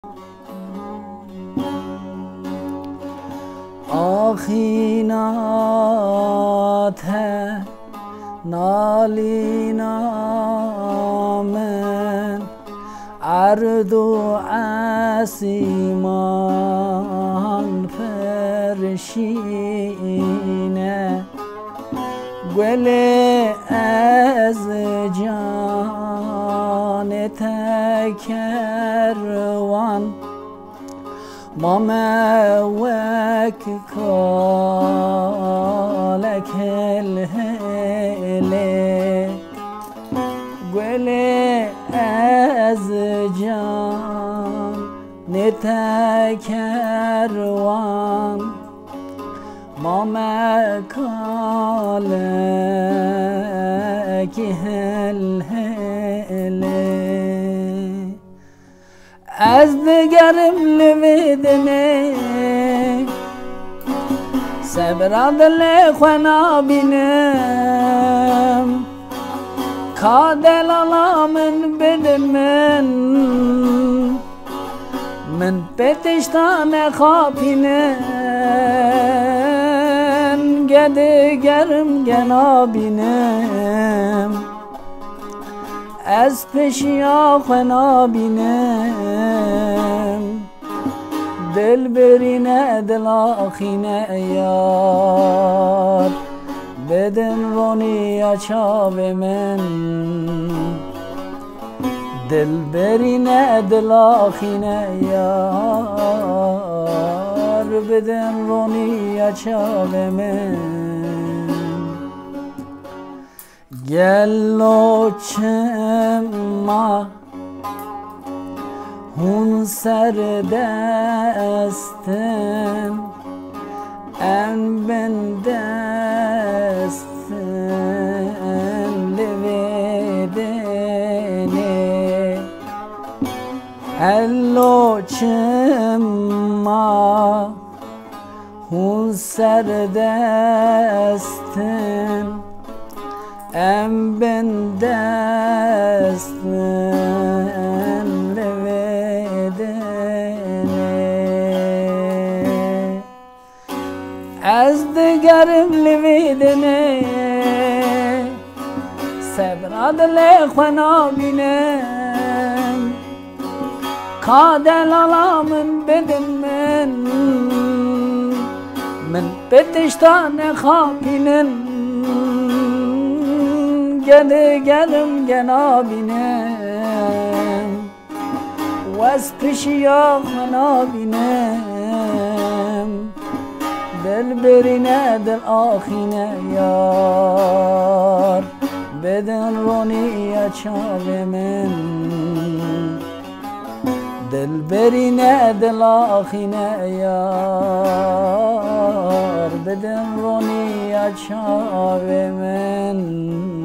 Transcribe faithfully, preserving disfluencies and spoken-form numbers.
آخینات نالینا من عرض و عسیمان فرشینه گل از جان تکروان ماما وك كالك الهلي قولي أزجان نتكروان ماما كالك الهلي از دگرم لبیدنه صبر دل خنا بینم کادل من بدن من من پتشتان خوابینم گدگرم گنا بینم از پشیا خنا بینم دل برینه دل آخینه یار بدن رونی چاو من دل برینه دل آخینه یار بدن رونی چاو من گلو چما هون سر دستن ام بن دستن لویدنه هلو چما هون سر دستن ام بن دستن لویدنه از دگرم لویدنه صبر دل خنا بینم کادل من بدن من من بتشتان خوابینم گدگرم گنا بینم و از پشیا خنا بینم دل برینه دل آخینه یار بدن رونی چاو من دل برینه دل آخینه یار بدن رونی چاو من